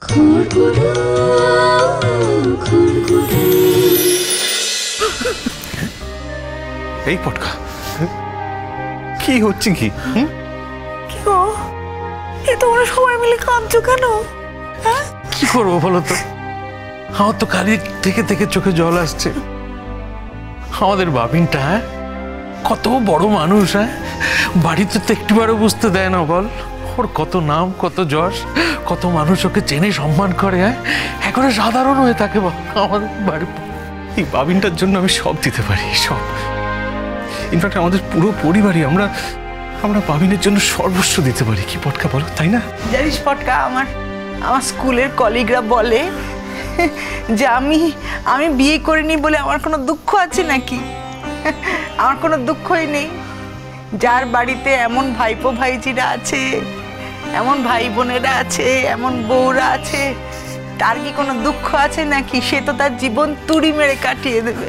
এই পটকা কি হচ্ছে কি? কি গো, এই তোমরা সবাই মিলে কাঁদছো কেন? কি করবো বলো তো, আমার তো কালি থেকে থেকে চোখে জল আসছে। আমাদের বাবিনটা কত বড় মানুষ, বাড়িতে তো একটিবারও বুঝতে দেয় না বল। ওর কত নাম, কত যশ, কত মানুষ ওকে চেনে সম্মান করে, এখন সাধারণ হয়ে থাকে আমাদের বাড়ি। এই বাবিনটার জন্য আমি সব দিতে পারি, সব। ইনফ্যাক্ট আমাদের পুরো পরিবারই আমরা বাবিনের জন্য সর্বস্ব দিতে পারি। কি পটকা বলো, তাই না? জানিস পটকা, আমার স্কুলের কলিগরা বলে যে আমি বিয়ে করিনি বলে আমার কোনো দুঃখ আছে নাকি? আমার কোনো দুঃখই নেই। যার বাড়িতে এমন ভাইপো ভাইজিরা আছে, এমন ভাই বোনেরা আছে, এমন বউরা আছে, তার কি কোনো দুঃখ আছে নাকি? সে তো তার জীবন তুড়ি মেরে কাটিয়ে দেবে।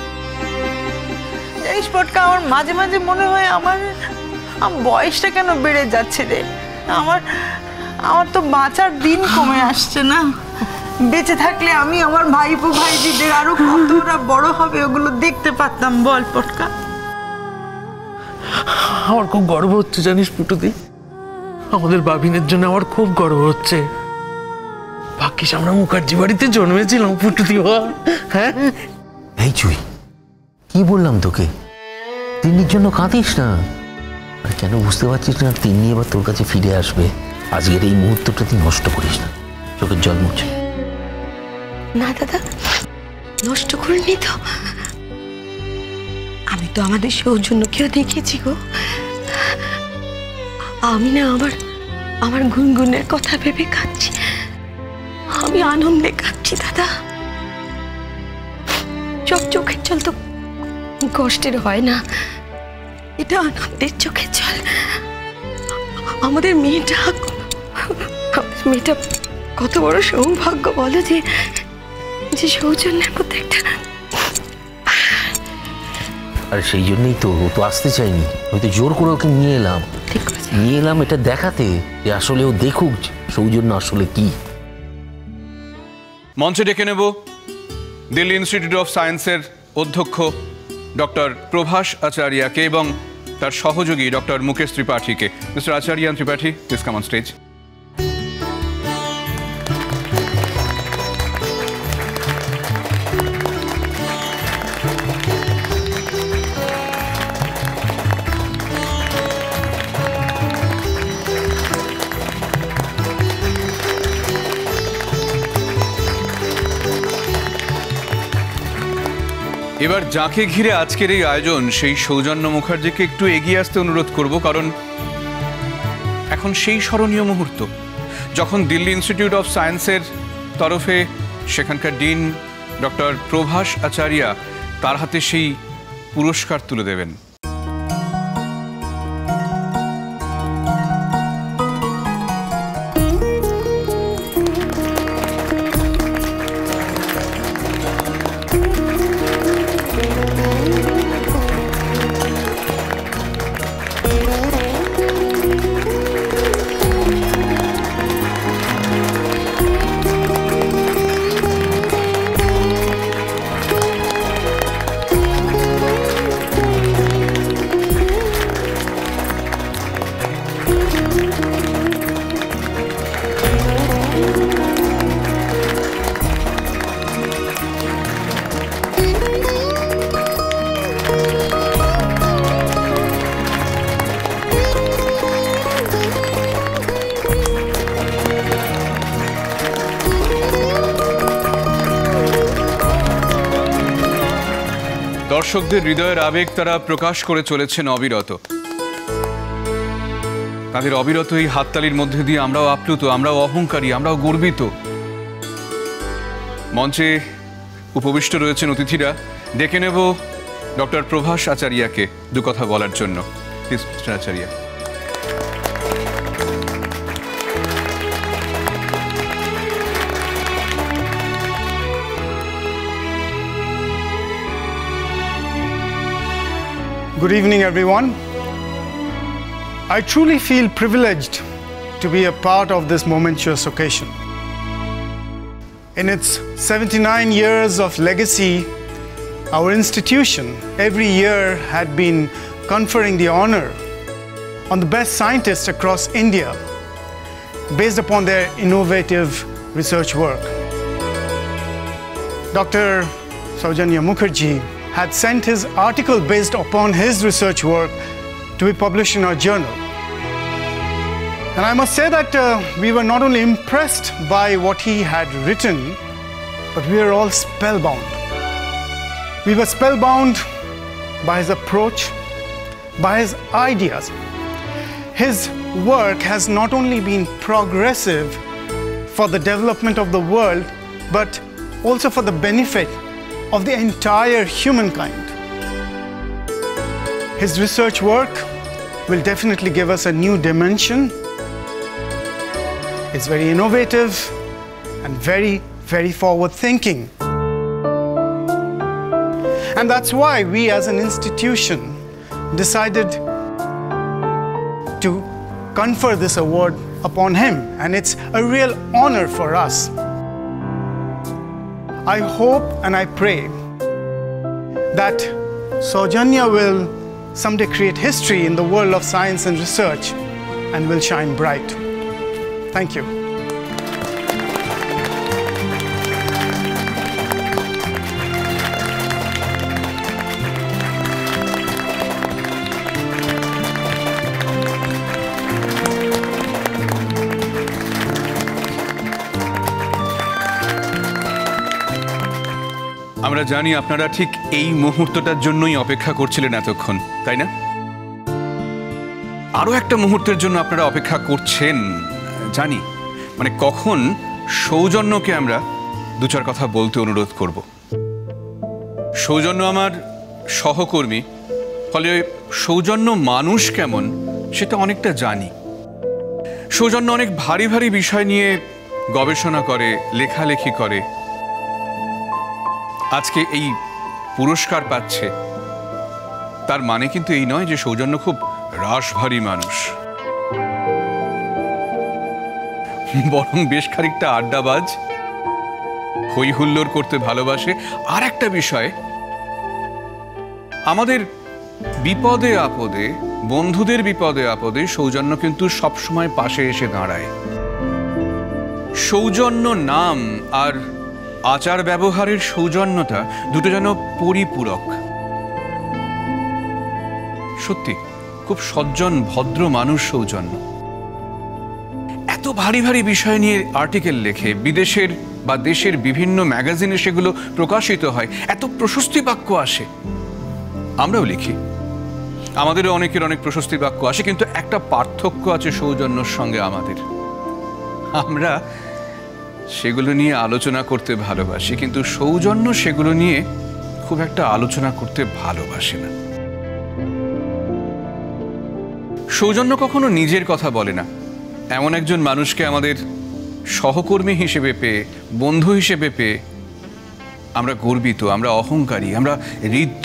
জানিস পটকা, আমার মাঝে মাঝে মনে হয় আমার বয়সটা কেন বেড়ে যাচ্ছে রে। আমার তো বাঁচার দিন কমে আসছে না। বেঁচে থাকলে আমি আমার ভাইপো ভাইজিদের আরো কতটা বড় হবে ওগুলো দেখতে পারতাম। বল পটকা। আমার খুব গর্ব হচ্ছে জানিস পুটুদি, আমাদের বাবিনের জন্য আমার খুব গর্ব হচ্ছে। ভাগ্যিস আমরা মুখার্জি বাড়িতে জন্মেছিলাম পুটুদি। হ্যাঁ এই চুই, কি বললাম তোকে? তিন্নির জন্য কাঁদিস না। আর কেন বুঝতে পারছিস না? তিন্নি এবার তোর কাছে ফিরে আসবে। আজকের এই মুহূর্তটা তুই নষ্ট করিস না। চোখের জল মুছে না দাদা, নষ্ট করিনি তো। আমি তো আমাদের সৌজন্যকেও দেখেছি গো। আমি না আমার গুনগুনের কথা ভেবে কাঁদছি। আমি আনন্দে কাঁদছি দাদা। চোখের জল তো কষ্টের হয় না, এটা আনন্দের চোখের জল। আমাদের মেয়েটা কত বড় সৌভাগ্য বলো, যে সৌজন্যের মধ্যে একটা। আর সেই জন্যই তো আসতে চাইনি, হয়তো জোর করে ওকে নিয়ে এলাম এটা দেখাতে, যে আসলে ও দেখুক সৌজন্য আসলে কি। মঞ্চে ডেকে নেব দিল্লি ইনস্টিটিউট অফ সায়েন্সের অধ্যক্ষ ডক্টর প্রভাস আচার্যকে এবং তার সহযোগী ডক্টর মুকেশ ত্রিপাঠীকে। Mister Acharya and Tripathi, please come on stage. এবার যাকে ঘিরে আজকের এই আয়োজন, সেই সৌজন্য মুখার্জিকে একটু এগিয়ে আসতে অনুরোধ করব, কারণ এখন সেই স্মরণীয় মুহূর্ত যখন দিল্লি ইনস্টিটিউট অফ সায়েন্সের তরফে সেখানকার ডিন ডক্টর প্রভাস আচার্য তার হাতে সেই পুরস্কার তুলে দেবেন। দর্শকদের হৃদয়ের আবেগ তারা প্রকাশ করে চলেছেন অবিরত। তাদের অবিরত এই হাততালির মধ্যে দিয়ে আমরাও আপ্লুত, আমরাও অহংকারী, আমরাও গর্বিত। মঞ্চে উপবিষ্ট রয়েছেন অতিথিরা। ডেকে নেব ডক্টর প্রভাস আচার্যকে দু কথা বলার জন্য। Please mister Acharya. Good evening, everyone. I truly feel privileged to be a part of this momentous occasion. In its 79 years of legacy, our institution every year had been conferring the honor on the best scientists across India based upon their innovative research work. Dr. Saujanya Mukherjee had sent his article based upon his research work to be published in our journal. And I must say that we were not only impressed by what he had written, but we were all spellbound. We were spellbound by his approach, by his ideas. His work has not only been progressive for the development of the world, but also for the benefit of the entire humankind. His research work will definitely give us a new dimension. It's very innovative and very, very forward-thinking. And that's why we as an institution decided to confer this award upon him, and it's a real honor for us. I hope and I pray that Saujanya will someday create history in the world of science and research and will shine bright. Thank you. আমরা জানি আপনারা ঠিক এই মুহূর্তটার জন্যই অপেক্ষা করছিলেন এতক্ষণ, তাই না? আরো একটা মুহূর্তের জন্য আপনারা অপেক্ষা করছেন জানি, মানে কখন সৌজন্যকে আমরা দু চার কথা বলতে অনুরোধ করব। সৌজন্য আমার সহকর্মী, ফলে সৌজন্য মানুষ কেমন সেটা অনেকটা জানি। সৌজন্য অনেক ভারী ভারী বিষয় নিয়ে গবেষণা করে, লেখালেখি করে। আজকে এই পুরস্কার পাচ্ছে, তার মানে কিন্তু এই নয় যে সৌজন্য খুব রাশভারী মানুষ, বরং বেশ খানিকটা আড্ডাবাজ, হই হুল্লোড় করতে ভালোবাসে। আর একটা বিষয়, আমাদের বিপদে আপদে, বন্ধুদের বিপদে আপদে সৌজন্য কিন্তু সবসময় পাশে এসে দাঁড়ায়। সৌজন্য নাম আর আচার ব্যবহারের সৌজন্যতা দুটো যেন পরিপূরক। সত্যি খুব সজ্জন ভদ্র মানুষ সৌজন্য। এত ভারী ভারী বিষয় নিয়ে আর্টিকেল লেখে, বিদেশের বা দেশের বিভিন্ন ম্যাগাজিনে সেগুলো প্রকাশিত হয়, এত প্রশস্তি বাক্য আসে। আমরাও লিখি, আমাদেরও অনেকের অনেক প্রশস্তি বাক্য আসে, কিন্তু একটা পার্থক্য আছে সৌজন্যর সঙ্গে আমাদের। আমরা সেগুলো নিয়ে আলোচনা করতে ভালোবাসি, কিন্তু সৌজন্য সেগুলো নিয়ে খুব একটা আলোচনা করতে ভালোবাসে না। সৌজন্য কখনো নিজের কথা বলে না। এমন একজন মানুষকে আমাদের সহকর্মী হিসেবে পেয়ে, বন্ধু হিসেবে পেয়ে আমরা গর্বিত, আমরা অহংকারী, আমরা ঋদ্ধ।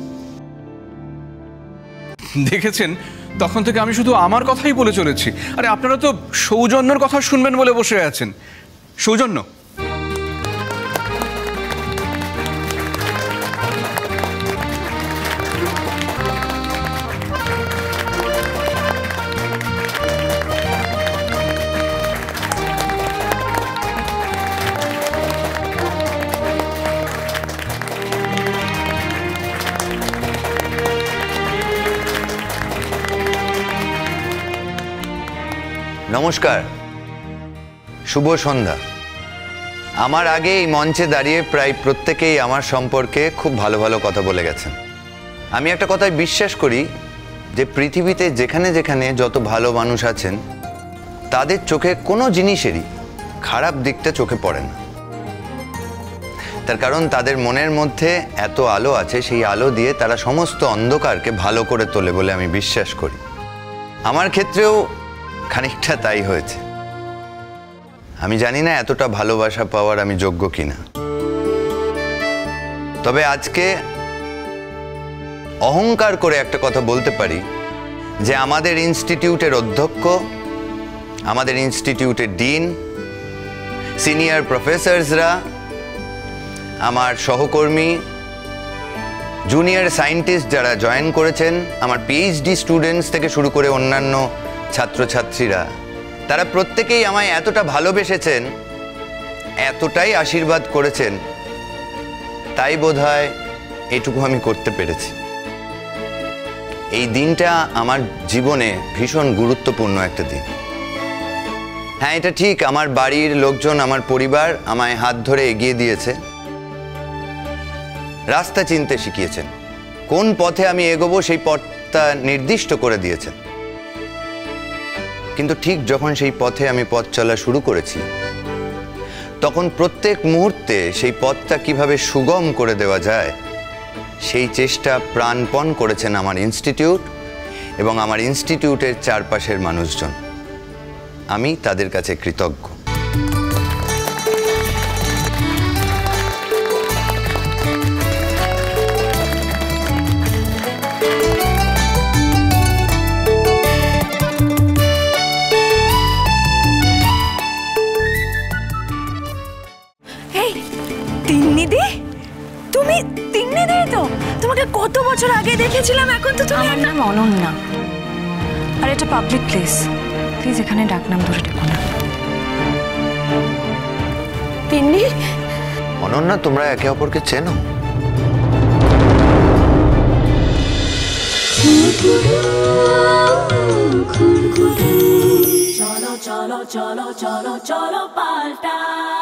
দেখেছেন, তখন থেকে আমি শুধু আমার কথাই বলে চলেছি। আরে আপনারা তো সৌজন্যর কথা শুনবেন বলে বসে আছেন। সৌজন্য, নমস্কার, শুভ সন্ধ্যা। আমার আগে এই মঞ্চে দাঁড়িয়ে প্রায় প্রত্যেকেই আমার সম্পর্কে খুব ভালো ভালো কথা বলে গেছেন। আমি একটা কথায় বিশ্বাস করি যে পৃথিবীতে যেখানে যেখানে যত ভালো মানুষ আছেন, তাদের চোখে কোনো জিনিসেরই খারাপ দিকটা চোখে পড়ে না। তার কারণ তাদের মনের মধ্যে এত আলো আছে, সেই আলো দিয়ে তারা সমস্ত অন্ধকারকে ভালো করে তোলে বলে আমি বিশ্বাস করি। আমার ক্ষেত্রেও খানিকটা তাই হয়েছে। আমি জানি না এতটা ভালোবাসা পাওয়ার আমি যোগ্য কিনা, তবে আজকে অহংকার করে একটা কথা বলতে পারি যে আমাদের ইনস্টিটিউটের অধ্যক্ষ, আমাদের ইনস্টিটিউটের ডিন সিনিয়র প্রফেসরসরা, আমার সহকর্মী, জুনিয়র সায়েন্টিস্ট যারা জয়েন করেছেন, আমার পিএইচডি স্টুডেন্টস থেকে শুরু করে অন্যান্য ছাত্রছাত্রীরা, তারা প্রত্যেকেই আমায় এতটা ভালোবেসেছেন, এতটাই আশীর্বাদ করেছেন, তাই বোধহয় এটুকু আমি করতে পেরেছি। এই দিনটা আমার জীবনে ভীষণ গুরুত্বপূর্ণ একটা দিন। হ্যাঁ, এটা ঠিক, আমার বাড়ির লোকজন, আমার পরিবার আমায় হাত ধরে এগিয়ে দিয়েছে, রাস্তা চিনতে শিখিয়েছেন, কোন পথে আমি এগোবো সেই পথটা নির্দিষ্ট করে দিয়েছেন। কিন্তু ঠিক যখন সেই পথে আমি পথ চলা শুরু করেছি, তখন প্রত্যেক মুহূর্তে সেই পথটা কিভাবে সুগম করে দেওয়া যায় সেই চেষ্টা প্রাণপণ করেছেন আমার ইনস্টিটিউট এবং আমার ইনস্টিটিউটের চারপাশের মানুষজন। আমি তাদের কাছে কৃতজ্ঞ। তিন্নিদি, তুমি তিন্নিদি তো? তোমাকে কত বছর আগে দেখেছিলাম, এখন তো তুমি। আমার নাম অনন্যা, আর এটা পাবলিক প্লেস, প্লিজ এখানে ডাকনাম ধরে ডেকো না। তিন্নি, অনন্যা, তোমরা একে অপরকে চেনো? চলো চলো চলো চলো চলো পাল্টাই।